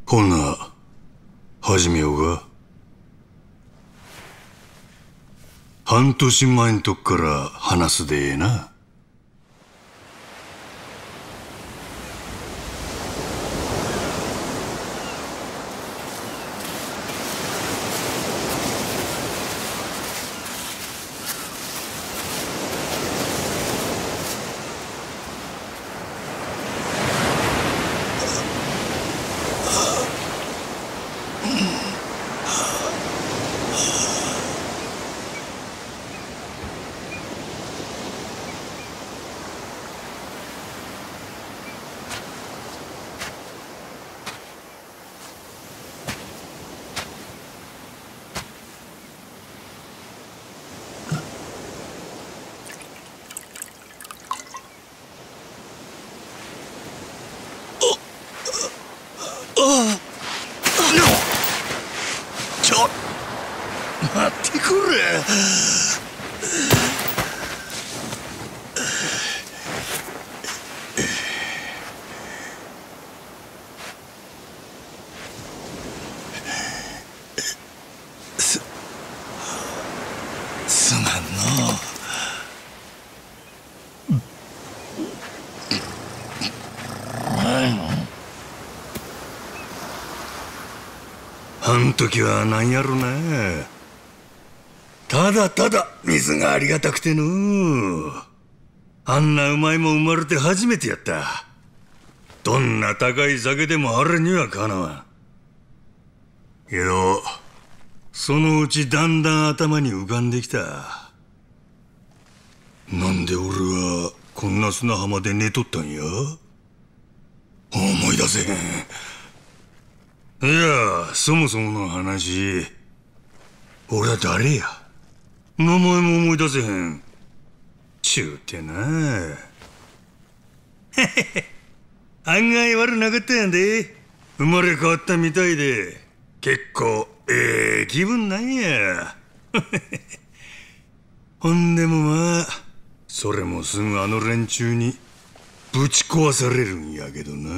ほな始めようか。半年前んとこから話すでええな。待ってくれ。すまんのう。あん時はなんやろな。ただただ水がありがたくての。あんなうまいもん生まれて初めてやった。どんな高い酒でもあれにはかなわん。けどそのうちだんだん頭に浮かんできた。なんで俺はこんな砂浜で寝とったんや。思い出せへん。いや、そもそもの話、俺は誰や。名前も思い出せへん。ちゅうてな。案外悪なかったやんで。生まれ変わったみたいで、結構気分なんや。ほんでもまあ、それもすぐあの連中にぶち壊されるんやけどな。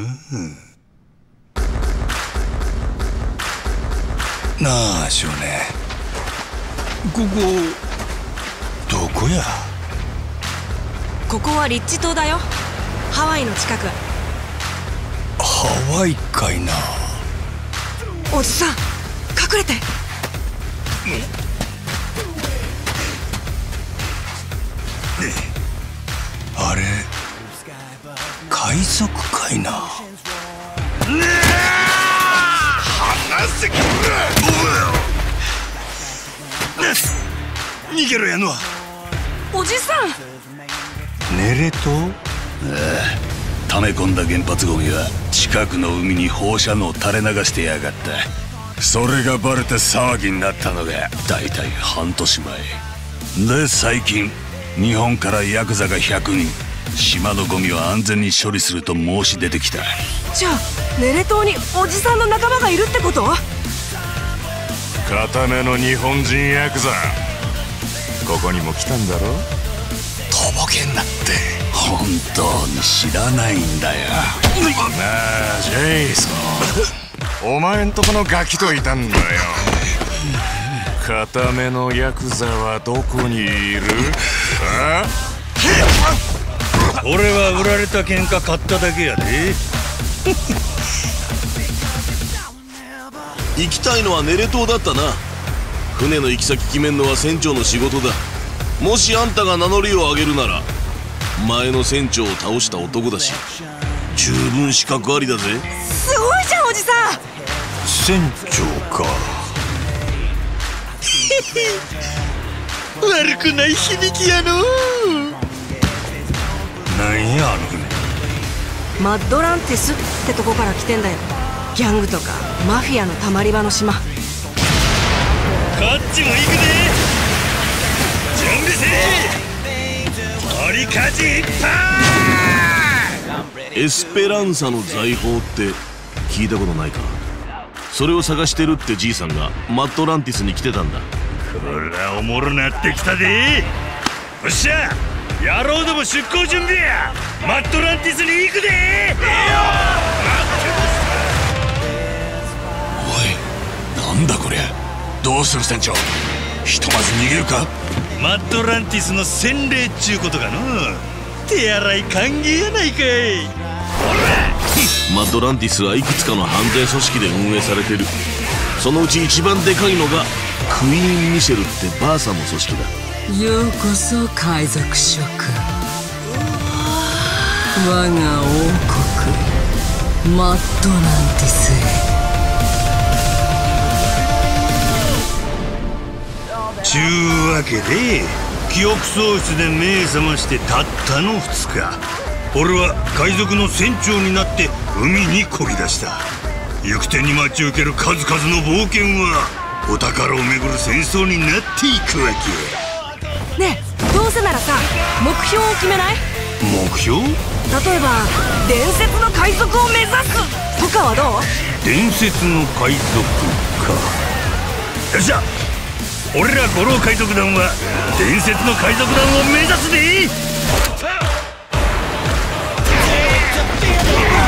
なあ少年、ここどこや。 ここはリッチ島だよ。ハワイの近く。 ハワイかいな。 おじさん隠れて。 あれ海賊かいな。離せくれ。逃げろやの。 おじさん。 ネレ島。 溜め込んだ原発ゴミは近くの海に放射能を垂れ流してやがった。それがバレて騒ぎになったのがだいたい半年前で、最近日本からヤクザが100人島のゴミを安全に処理すると申し出てきた。 じゃあネレ島におじさんの仲間がいるってこと？ 固めの日本人ヤクザ、ここにも来たんだろ。 とぼけんなって。 本当に知らないんだよ。 なあジェイソン、お前んとこのガキといたんだよ。固めのヤクザはどこにいる？あ？ 俺は売られた喧嘩買っただけやで。 行きたいのはネレ島だったな。船の行き先決めんのは船長の仕事だ。もしあんたが名乗りを上げるなら、前の船長を倒した男だし、十分資格ありだぜ。 すごいじゃんおじさん。 船長か。悪くない響きやの。なんやあの船。 マッドランティスってとこから来てんだよ。ギャングとかマフィアのたまり場の島。こっちも行くで。準備せえ。取りかじいっぱい。エスペランサの財宝って聞いたことないか。それを探してるってじいさんがマッドランティスに来てたんだ。 こらおもろなってきたで。よっしゃ野郎ども出航準備や。マッドランティスに行くで。 する船長。ひとまず逃げるか。 マッドランティスの洗礼っちゅうことかの。手洗い歓迎やないかい。 マッドランティスはいくつかの犯罪組織で運営されてる。そのうち一番でかいのがクイーン・ミシェルってバーサの組織だ。 ようこそ海賊諸君、我が王国マッドランティスへ。 ちゅうわけで記憶喪失で目覚ましてたったの2日、俺は海賊の船長になって海に漕ぎ出した。行く手に待ち受ける数々の冒険はお宝をめぐる戦争になっていくわけ。 ねえ、どうせならさ、目標を決めない？ 目標？ 例えば伝説の海賊を目指すとかはどう？ 伝説の海賊か。よっしゃ、俺ら五郎海賊団は伝説の海賊団を目指すでいい。